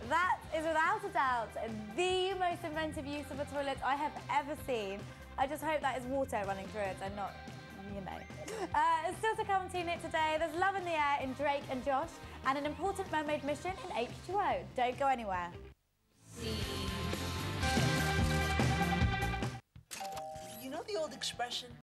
That is without a doubt the most inventive use of a toilet I have ever seen. I just hope that is water running through it and not, you know. Still to come on Teenick today, there's love in the air in Drake and Josh and an important mermaid mission in H2O. Don't go anywhere. You know the old expression,